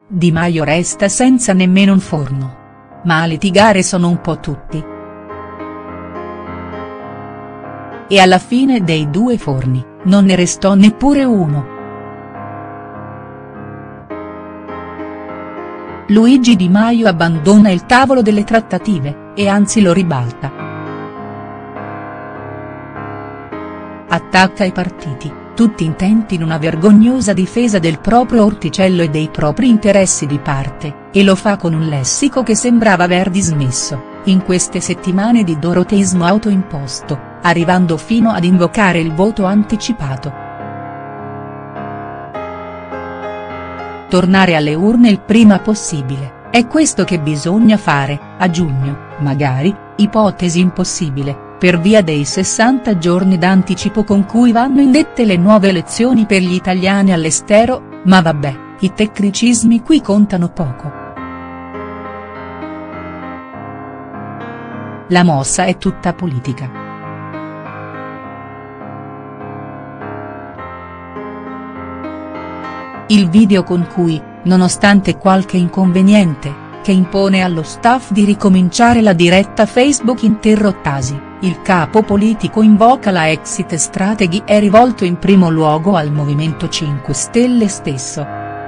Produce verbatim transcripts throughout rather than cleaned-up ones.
Di Maio resta senza nemmeno un forno. Ma a litigare sono un po' tutti. E alla fine dei due forni, non ne restò neppure uno. Luigi Di Maio abbandona il tavolo delle trattative, e anzi lo ribalta. Attacca i partiti, tutti intenti in una vergognosa difesa del proprio orticello e dei propri interessi di parte, e lo fa con un lessico che sembrava aver dismesso, in queste settimane di doroteismo autoimposto, arrivando fino ad invocare il voto anticipato. Tornare alle urne il prima possibile, è questo che bisogna fare, a giugno, magari, ipotesi impossibile, per via dei sessanta giorni d'anticipo con cui vanno indette le nuove elezioni per gli italiani all'estero, ma vabbè, i tecnicismi qui contano poco. La mossa è tutta politica. Il video con cui, nonostante qualche inconveniente, che impone allo staff di ricominciare la diretta Facebook interrottasi, il capo politico invoca la exit strategy è rivolto in primo luogo al Movimento cinque Stelle stesso.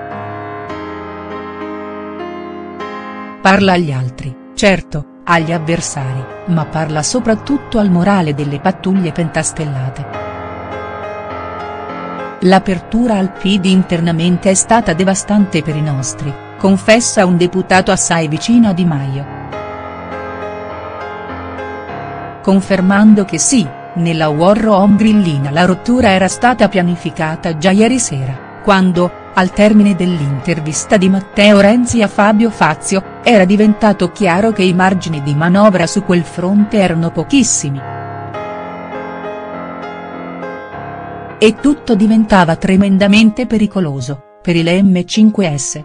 Parla agli altri, certo, agli avversari, ma parla soprattutto al morale delle pattuglie pentastellate. L'apertura al P D internamente è stata devastante per i nostri, confessa un deputato assai vicino a Di Maio. Confermando che sì, nella war room grillina la rottura era stata pianificata già ieri sera, quando, al termine dell'intervista di Matteo Renzi a Fabio Fazio, era diventato chiaro che i margini di manovra su quel fronte erano pochissimi. E tutto diventava tremendamente pericoloso, per il M cinque S.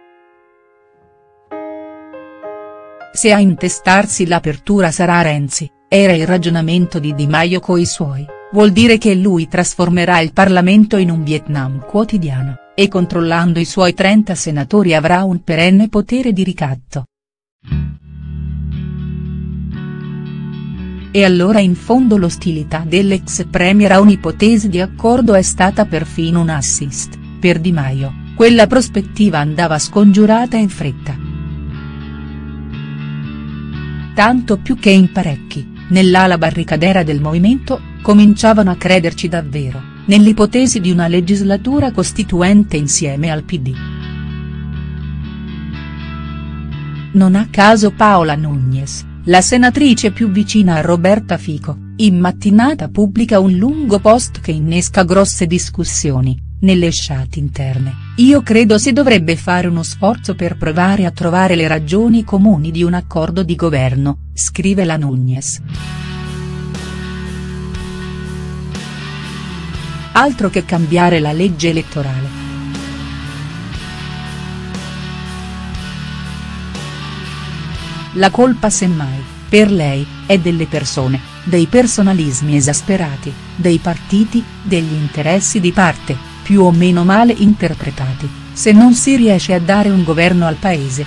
Se a intestarsi l'apertura sarà Renzi, era il ragionamento di Di Maio coi suoi, vuol dire che lui trasformerà il Parlamento in un Vietnam quotidiano, e controllando i suoi trenta senatori avrà un perenne potere di ricatto. E allora in fondo l'ostilità dell'ex premier a un'ipotesi di accordo è stata perfino un assist, per Di Maio, quella prospettiva andava scongiurata in fretta. Tanto più che in parecchi, nell'ala barricadera del movimento, cominciavano a crederci davvero, nell'ipotesi di una legislatura costituente insieme al P D. Non a caso Paola Núñez, la senatrice più vicina a Roberta Fico, in mattinata pubblica un lungo post che innesca grosse discussioni, nelle chat interne. Io credo si dovrebbe fare uno sforzo per provare a trovare le ragioni comuni di un accordo di governo, scrive la Núñez. Altro che cambiare la legge elettorale. La colpa semmai, per lei, è delle persone, dei personalismi esasperati, dei partiti, degli interessi di parte, più o meno male interpretati, se non si riesce a dare un governo al paese.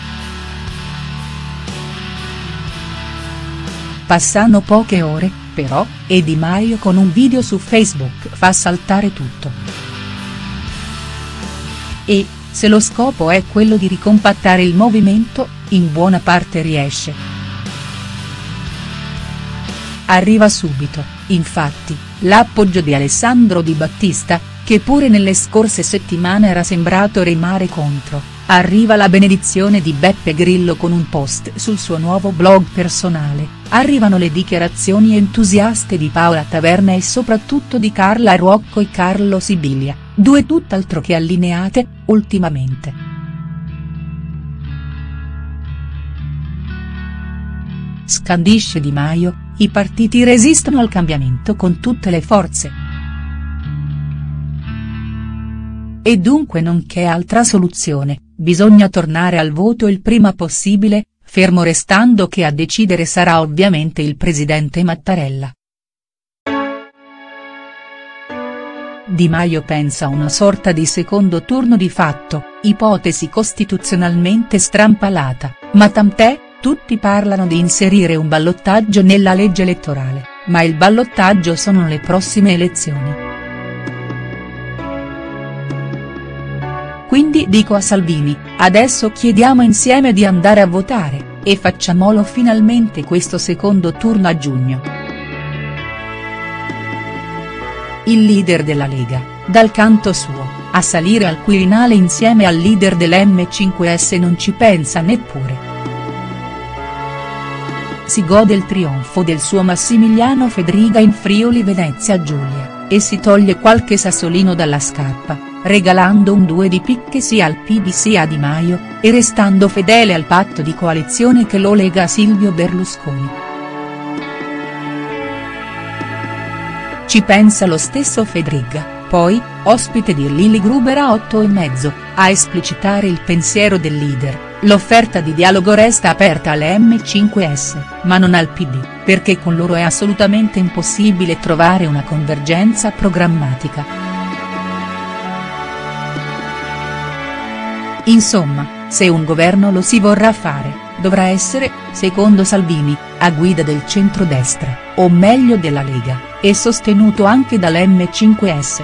Passano poche ore, però, e Di Maio con un video su Facebook fa saltare tutto. E, se lo scopo è quello di ricompattare il movimento, in buona parte riesce. Arriva subito, infatti, l'appoggio di Alessandro Di Battista, che pure nelle scorse settimane era sembrato remare contro, arriva la benedizione di Beppe Grillo con un post sul suo nuovo blog personale, arrivano le dichiarazioni entusiaste di Paola Taverna e soprattutto di Carla Ruocco e Carlo Sibilia, due tutt'altro che allineate, ultimamente. Scandisce Di Maio, i partiti resistono al cambiamento con tutte le forze. E dunque non c'è altra soluzione, bisogna tornare al voto il prima possibile, fermo restando che a decidere sarà ovviamente il presidente Mattarella. Di Maio pensa a una sorta di secondo turno di fatto, ipotesi costituzionalmente strampalata, ma tant'è, tutti parlano di inserire un ballottaggio nella legge elettorale, ma il ballottaggio sono le prossime elezioni. Quindi dico a Salvini, adesso chiediamo insieme di andare a votare, e facciamolo finalmente questo secondo turno a giugno. Il leader della Lega, dal canto suo, a salire al Quirinale insieme al leader dell'M cinque S non ci pensa neppure. Si gode il trionfo del suo Massimiliano Fedriga in Friuli Venezia Giulia, e si toglie qualche sassolino dalla scarpa, regalando un due di picche sia al P D sia a Di Maio, e restando fedele al patto di coalizione che lo lega a Silvio Berlusconi. Ci pensa lo stesso Fedriga, poi, ospite di Lily Gruber a otto e mezzo, a esplicitare il pensiero del leader. L'offerta di dialogo resta aperta alle M cinque S, ma non al P D, perché con loro è assolutamente impossibile trovare una convergenza programmatica. Insomma, se un governo lo si vorrà fare, dovrà essere, secondo Salvini, a guida del centrodestra, o meglio della Lega, e sostenuto anche dall'M cinque S.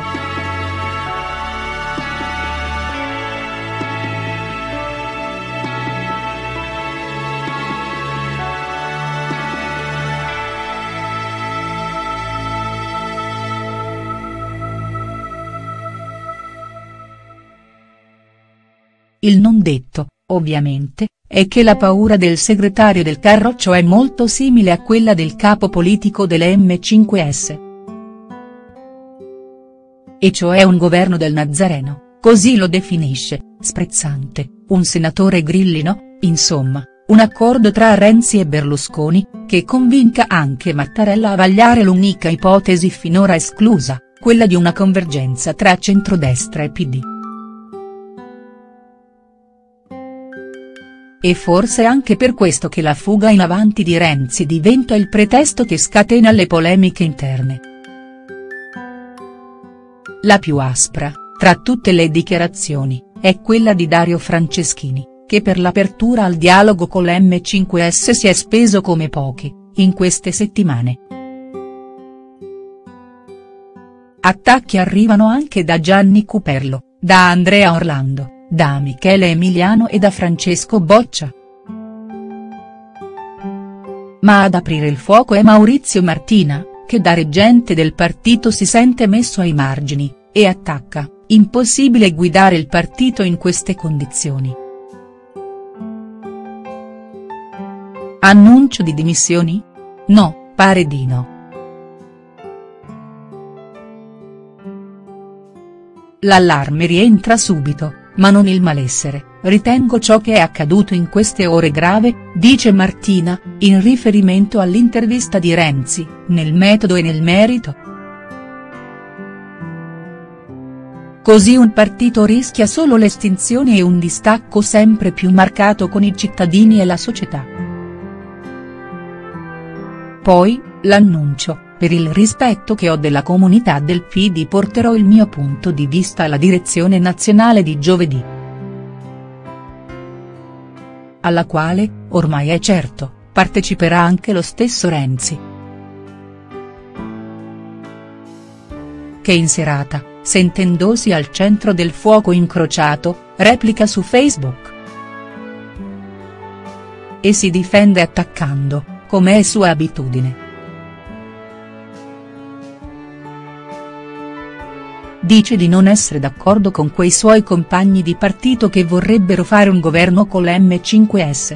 Il non detto, ovviamente, è che la paura del segretario del Carroccio è molto simile a quella del capo politico delle M cinque S. E cioè un governo del Nazareno, così lo definisce, sprezzante, un senatore grillino, insomma, un accordo tra Renzi e Berlusconi, che convinca anche Mattarella a vagliare l'unica ipotesi finora esclusa, quella di una convergenza tra centrodestra e P D. E forse anche per questo che la fuga in avanti di Renzi diventa il pretesto che scatena le polemiche interne. La più aspra, tra tutte le dichiarazioni, è quella di Dario Franceschini, che per l'apertura al dialogo con l'M cinque S si è speso come pochi, in queste settimane. Attacchi arrivano anche da Gianni Cuperlo, da Andrea Orlando, da Michele Emiliano e da Francesco Boccia. Ma ad aprire il fuoco è Maurizio Martina, che da reggente del partito si sente messo ai margini, e attacca, impossibile guidare il partito in queste condizioni. Annuncio di dimissioni? No, pare di no. L'allarme rientra subito, ma non il malessere, ritengo ciò che è accaduto in queste ore grave, dice Martina, in riferimento all'intervista di Renzi, nel metodo e nel merito. Così un partito rischia solo l'estinzione e un distacco sempre più marcato con i cittadini e la società. Poi, l'annuncio, per il rispetto che ho della comunità del P D porterò il mio punto di vista alla direzione nazionale di giovedì. Alla quale, ormai è certo, parteciperà anche lo stesso Renzi. Che in serata, sentendosi al centro del fuoco incrociato, replica su Facebook. E si difende attaccando, come è sua abitudine. Dice di non essere d'accordo con quei suoi compagni di partito che vorrebbero fare un governo con l'M cinque S.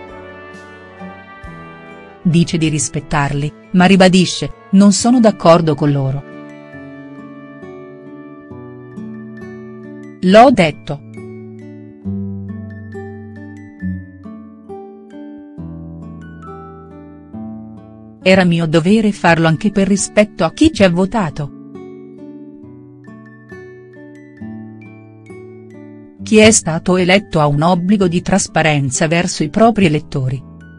Dice di rispettarli, ma ribadisce, non sono d'accordo con loro. L'ho detto. Era mio dovere farlo anche per rispetto a chi ci ha votato. Chi è stato eletto ha un obbligo di trasparenza verso i propri elettori.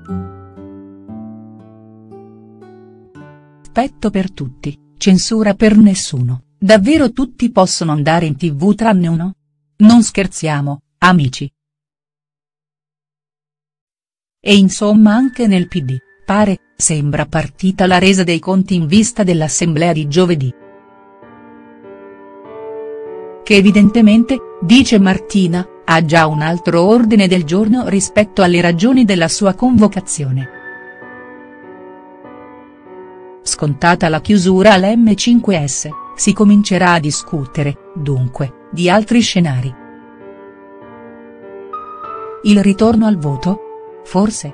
Rispetto per tutti, censura per nessuno, davvero tutti possono andare in tv tranne uno? Non scherziamo, amici. E insomma anche nel P D, pare, sembra partita la resa dei conti in vista dell'assemblea di giovedì. Che evidentemente, dice Martina, ha già un altro ordine del giorno rispetto alle ragioni della sua convocazione. Scontata la chiusura all'M cinque S, si comincerà a discutere, dunque, di altri scenari. Il ritorno al voto? Forse.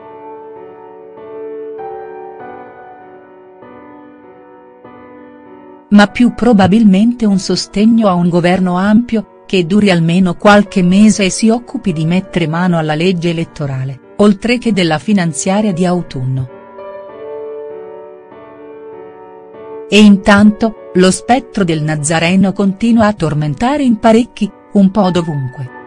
Ma più probabilmente un sostegno a un governo ampio, che duri almeno qualche mese e si occupi di mettere mano alla legge elettorale, oltre che della finanziaria di autunno. E intanto, lo spettro del Nazareno continua a tormentare in parecchi, un po' dovunque.